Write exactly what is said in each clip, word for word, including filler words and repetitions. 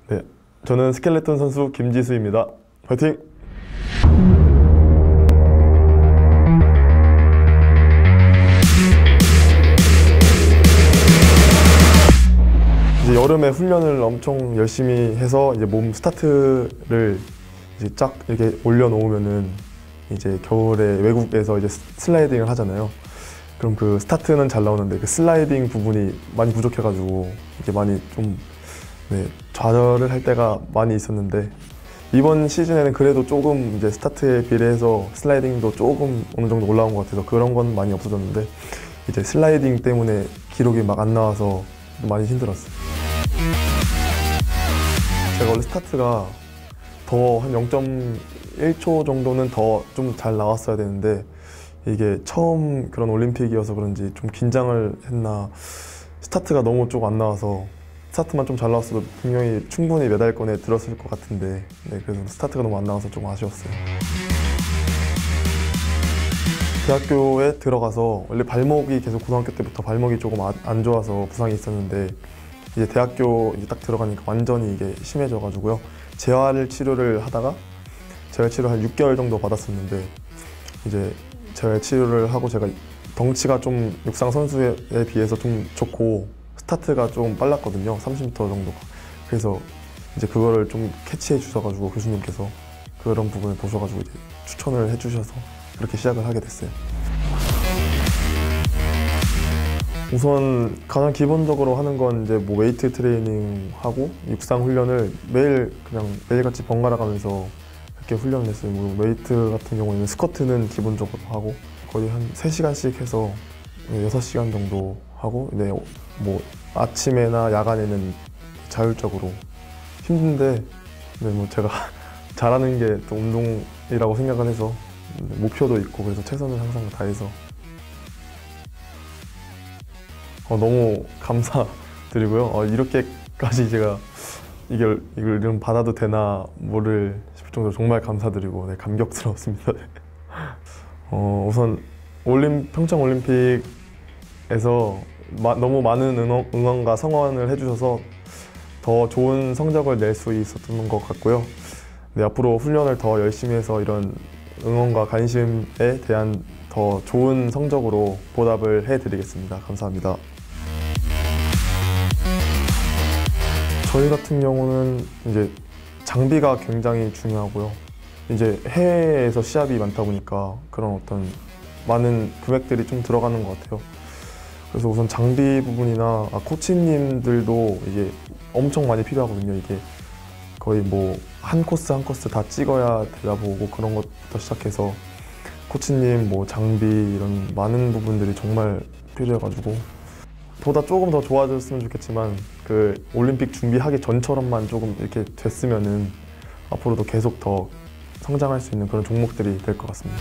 네, 저는 스켈레톤 선수 김지수입니다. 화이팅! 이제 여름에 훈련을 엄청 열심히 해서 이제 몸 스타트를 이제 쫙 이렇게 올려놓으면은 이제 겨울에 외국에서 이제 슬라이딩을 하잖아요. 그럼 그 스타트는 잘 나오는데 그 슬라이딩 부분이 많이 부족해가지고 이게 많이 좀 네, 좌절을 할 때가 많이 있었는데 이번 시즌에는 그래도 조금 이제 스타트에 비례해서 슬라이딩도 조금 어느 정도 올라온 것 같아서 그런 건 많이 없어졌는데 이제 슬라이딩 때문에 기록이 막 안 나와서 많이 힘들었어요. 제가 원래 스타트가 더 한 영 점 일 초 정도는 더 좀 잘 나왔어야 되는데 이게 처음 그런 올림픽이어서 그런지 좀 긴장을 했나 스타트가 너무 좀 안 나와서 스타트만 좀 잘 나왔어도 분명히 충분히 메달권에 들었을 것 같은데 네, 그래서 스타트가 너무 안 나와서 좀 아쉬웠어요. 대학교에 들어가서 원래 발목이 계속 고등학교 때부터 발목이 조금 안 좋아서 부상이 있었는데 이제 대학교 이제 딱 들어가니까 완전히 이게 심해져가지고요. 재활 치료를 하다가 재활 치료 한 육 개월 정도 받았었는데 이제 재활 치료를 하고 제가 덩치가 좀 육상 선수에 비해서 좀 좋고 스타트가 좀 빨랐거든요. 삼십 미터 정도가. 그래서 이제 그거를 좀 캐치해 주셔가지고 교수님께서 그런 부분을 보셔가지고 이제 추천을 해주셔서 그렇게 시작을 하게 됐어요. 우선 가장 기본적으로 하는 건 이제 뭐 웨이트 트레이닝 하고 육상 훈련을 매일 그냥 매일같이 번갈아 가면서 이렇게 훈련을 했어요. 뭐 웨이트 같은 경우에는 스쿼트는 기본적으로 하고 거의 한 세 시간씩 해서 여섯 시간 정도 하고 네, 뭐 아침에나 야간에는 자율적으로 힘든데 네, 뭐 제가 잘하는 게 또 운동이라고 생각을 해서 목표도 있고 그래서 최선을 항상 다해서 어, 너무 감사드리고요. 어, 이렇게까지 제가 이걸, 이걸 좀 받아도 되나 모를 싶을 정도로 정말 감사드리고 네, 감격스러웠습니다. 어, 우선 올림, 평창올림픽에서 마, 너무 많은 응원, 응원과 성원을 해주셔서 더 좋은 성적을 낼 수 있었던 것 같고요. 네, 앞으로 훈련을 더 열심히 해서 이런 응원과 관심에 대한 더 좋은 성적으로 보답을 해드리겠습니다. 감사합니다. 저희 같은 경우는 이제 장비가 굉장히 중요하고요. 이제 해외에서 시합이 많다 보니까 그런 어떤 많은 금액들이 좀 들어가는 것 같아요. 그래서 우선 장비 부분이나 아, 코치님들도 이게 엄청 많이 필요하거든요. 이게 거의 뭐 한 코스 한 코스 다 찍어야 되다 보고 그런 것부터 시작해서 코치님, 뭐 장비 이런 많은 부분들이 정말 필요해가지고 보다 조금 더 좋아졌으면 좋겠지만 그 올림픽 준비하기 전처럼만 조금 이렇게 됐으면은 앞으로도 계속 더 성장할 수 있는 그런 종목들이 될 것 같습니다.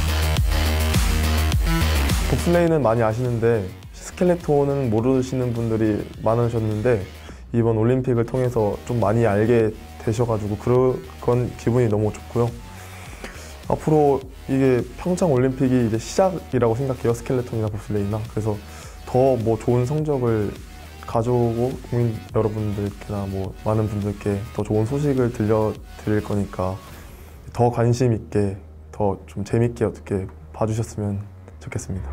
봅슬레이는 많이 아시는데 스켈레톤은 모르시는 분들이 많으셨는데 이번 올림픽을 통해서 좀 많이 알게 되셔가지고 그건 기분이 너무 좋고요. 앞으로 이게 평창 올림픽이 이제 시작이라고 생각해요. 스켈레톤이나 봅슬레이나. 그래서 더 뭐 좋은 성적을 가져오고 국민 여러분들께나 뭐 많은 분들께 더 좋은 소식을 들려드릴 거니까 더 관심 있게 더 좀 재밌게 어떻게 봐주셨으면 좋겠습니다.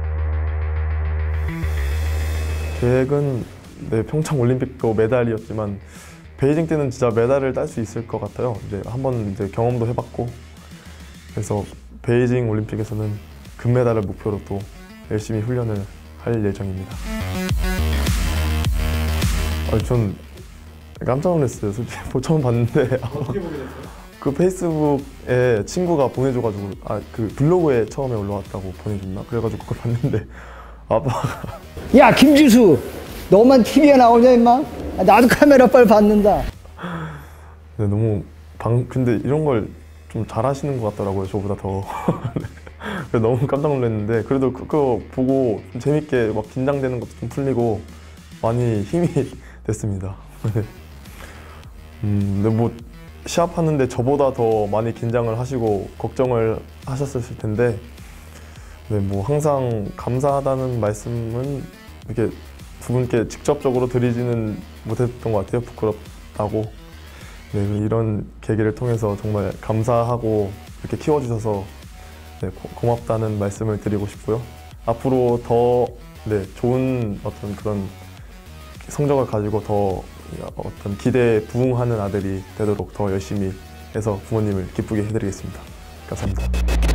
계획은 네, 평창 올림픽도 메달이었지만 베이징 때는 진짜 메달을 딸 수 있을 것 같아요. 이제 한번 이제 경험도 해봤고 그래서 베이징 올림픽에서는 금메달을 목표로 또 열심히 훈련을 할 예정입니다. 아, 전 깜짝 놀랐어요. 솔직히 처음 봤는데 어떻게 보게 됐어요? 그 페이스북에 친구가 보내줘가지고 아, 그 블로그에 처음에 올라왔다고 보내줬나? 그래가지고 그걸 봤는데 아빠가 야 김지수 너만 티비에 나오냐 임마? 나도 카메라 빨리 받는다. 네, 너무 방 근데 이런 걸 좀 잘하시는 것 같더라고요. 저보다 더. 그래서 너무 깜짝 놀랐는데 그래도 그거 보고 좀 재밌게 막 긴장되는 것도 좀 풀리고 많이 힘이 됐습니다. 음, 근데 뭐 시합하는데 저보다 더 많이 긴장을 하시고 걱정을 하셨을 텐데 네, 뭐 항상 감사하다는 말씀은 이렇게 두 분께 직접적으로 드리지는 못했던 것 같아요. 부끄럽다고. 네, 이런 계기를 통해서 정말 감사하고 이렇게 키워주셔서 네, 고, 고맙다는 말씀을 드리고 싶고요. 앞으로 더 네, 좋은 어떤 그런 성적을 가지고 더 어떤 기대에 부응하는 아들이 되도록 더 열심히 해서 부모님을 기쁘게 해드리겠습니다. 감사합니다.